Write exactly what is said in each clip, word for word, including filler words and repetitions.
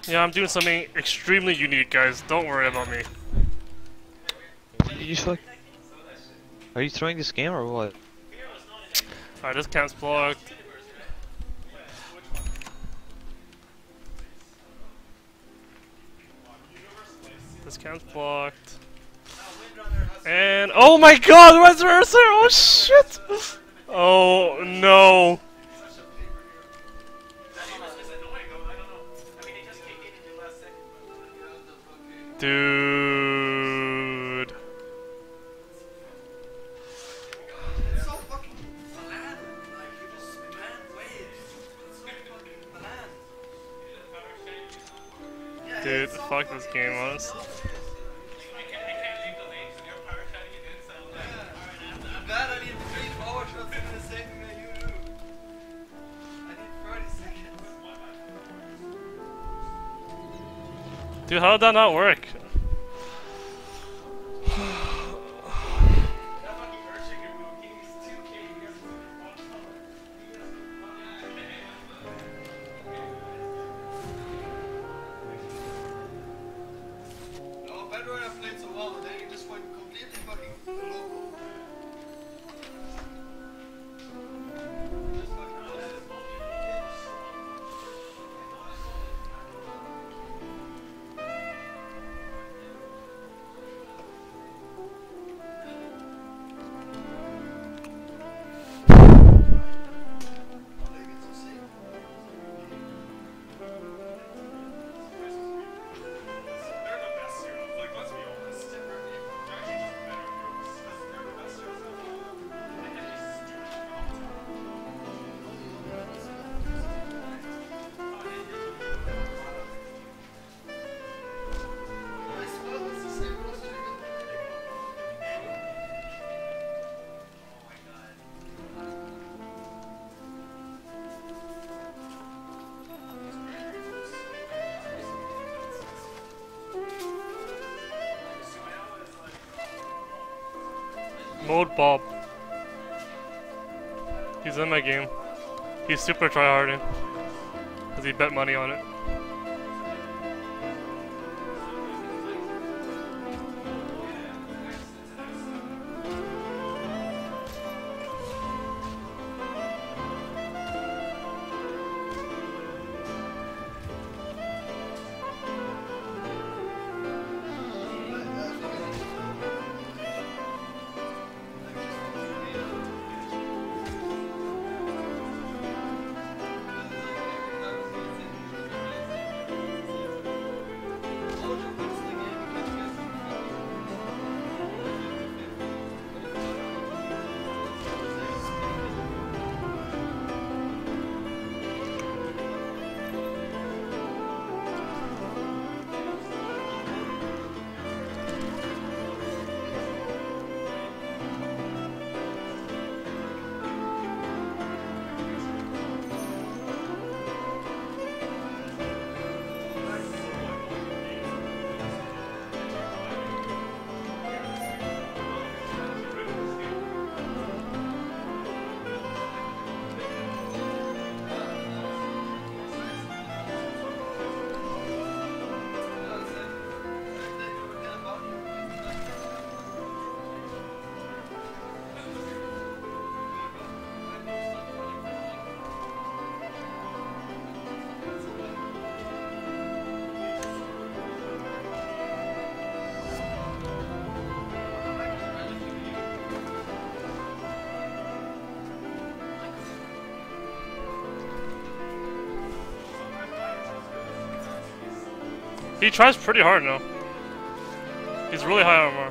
Yeah, I'm doing something extremely unique, guys. Don't worry about me. You just like, are you throwing this game or what? Alright, this camp's blocked. This camp's blocked. And oh my god, where's the Ursa? Oh shit! Oh no. Dude. Dude, fuck this game, honestly. Dude, how did that not work? Mode Bob. He's in my game. He's super tryharding. Because he bet money on it. He tries pretty hard now. He's really high armor.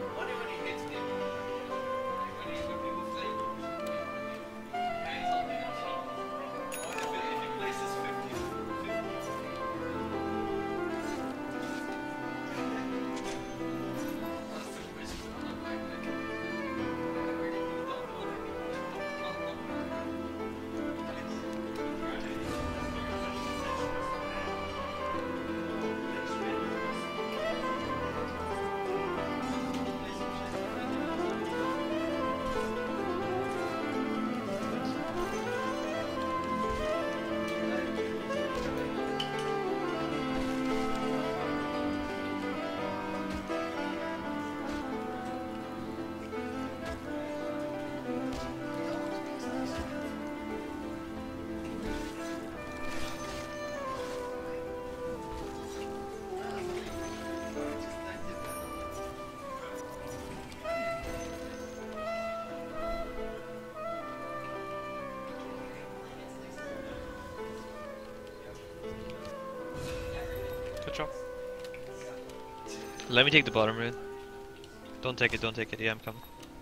Good job. Let me take the bottom rune. Don't take it, don't take it. Yeah, I'm coming.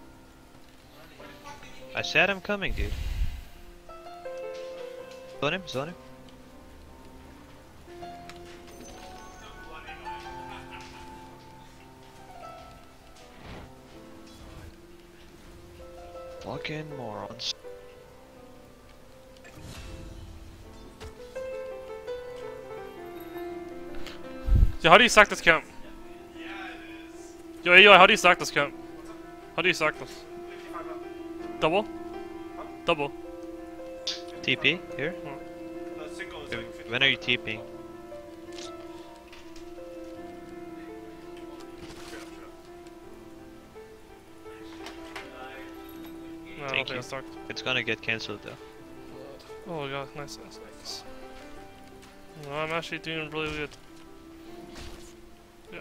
I said I'm coming, dude. Zone him, zone him. Fucking morons. Yo, how do you sack this camp? Yo, yo, how do you sack this camp? How do you sack this? Double? Double. T P here? Oh. When are you TPing? No, I don't Thank think you. it's stacked. It's gonna get cancelled though. Oh god, nice, nice, nice. No, I'm actually doing really good. Yeah.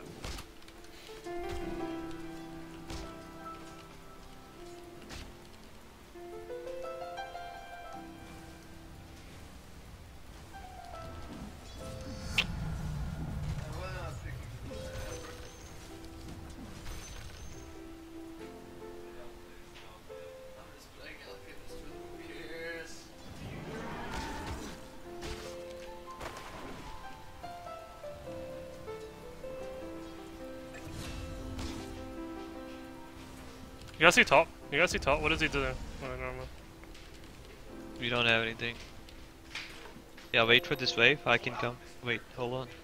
You guys see top? You guys see top? What is he doing? Oh, never mind. We don't have anything. Yeah, wait for this wave. I can come. Wait, hold on.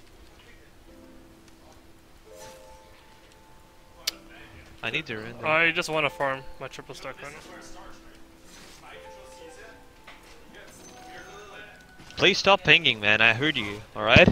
I need the render. I just want to farm my triple stack right now. Please stop pinging, man. I heard you. Alright?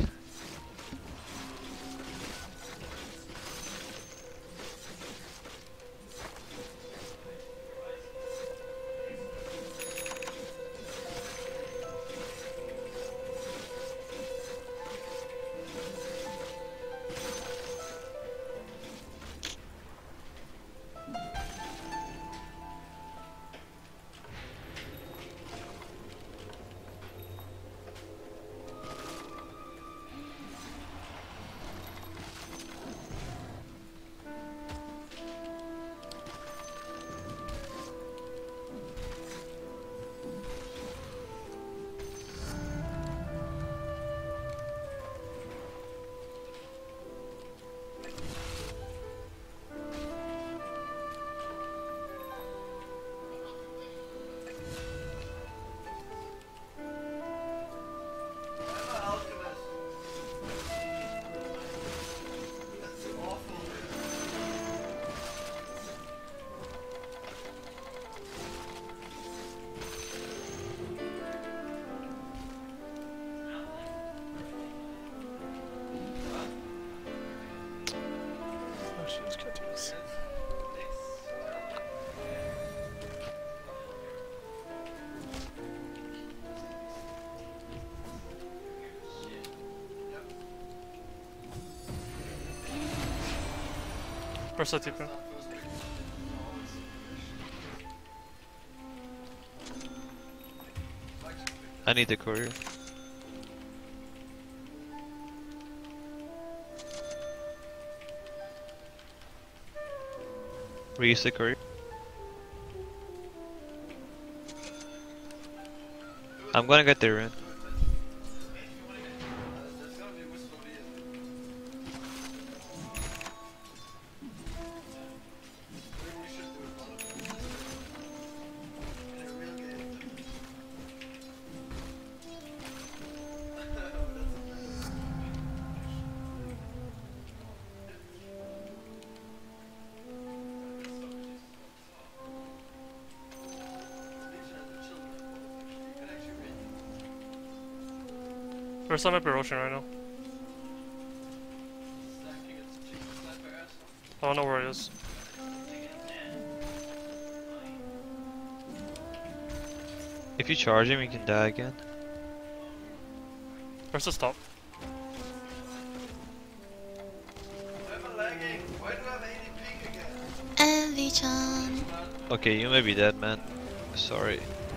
Oh shit, just can't do this. Where's that T P? I need the courier. Reuse the courier. I'm gonna get the rune. Where's some up erosion right now? I don't know where it is. If you charge him, you can die again. Where's the stop? I'm lagging. Why do I have eighty ping again? Envy-chan. Okay, you may be dead, man. Sorry.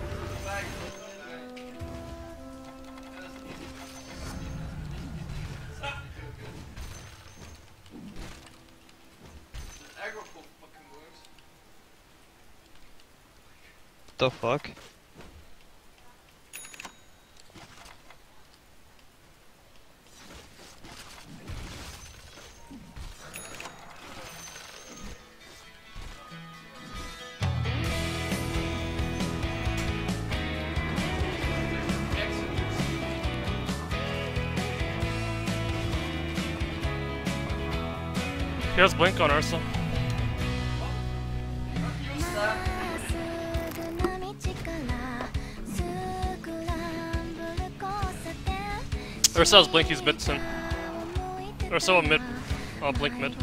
Aggro fucking works. What the fuck? He has blink on Ursa. Ursa has blink, he's mid soon. Ursa on mid. I'll blink mid.